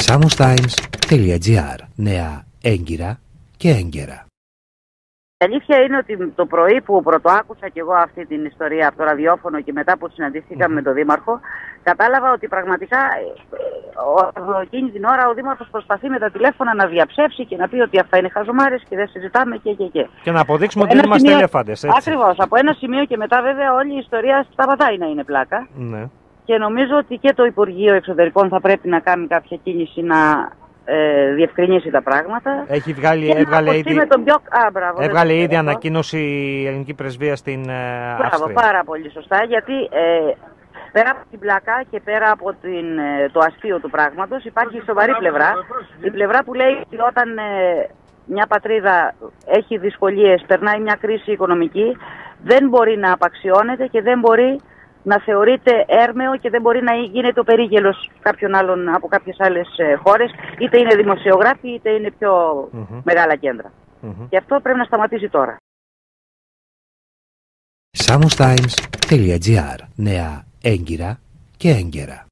samustimes.gr. Νέα έγκυρα και έγκαιρα. Η αλήθεια είναι ότι το πρωί που πρωτοάκουσα και εγώ αυτή την ιστορία από το ραδιόφωνο και μετά που συναντηθήκαμε με τον Δήμαρχο, κατάλαβα ότι πραγματικά εκείνη την ώρα ο Δήμαρχος προσπαθεί με τα τηλέφωνα να διαψεύσει και να πει ότι αυτά είναι χαζομάρες και δεν συζητάμε και. Και να αποδείξουμε ότι δεν είμαστε ελέφαντες. Ακριβώς. Από ένα σημείο και μετά βέβαια όλη η ιστορία σταματάει να είναι πλάκα. Ναι. Και νομίζω ότι και το Υπουργείο Εξωτερικών θα πρέπει να κάνει κάποια κίνηση να διευκρινίσει τα πράγματα. Έχει έβγαλε ήδη ανακοίνωση η ελληνική πρεσβεία στην Αυστρία. Πάρα πολύ σωστά, γιατί πέρα από την πλάκα και πέρα από το αστείο του πράγματος υπάρχει σοβαρή πλευρά. Η πλευρά που λέει ότι όταν μια πατρίδα έχει δυσκολίες, περνάει μια κρίση οικονομική, δεν μπορεί να απαξιώνεται και δεν μπορεί να θεωρείται έρμεο και δεν μπορεί να γίνεται ο περίγελος κάποιων άλλων από κάποιες άλλες χώρες, είτε είναι δημοσιογράφοι είτε είναι πιο μεγάλα κέντρα. Και αυτό πρέπει να σταματήσει τώρα. samustimes.gr. Νέα έγκυρα και έγκαιρα.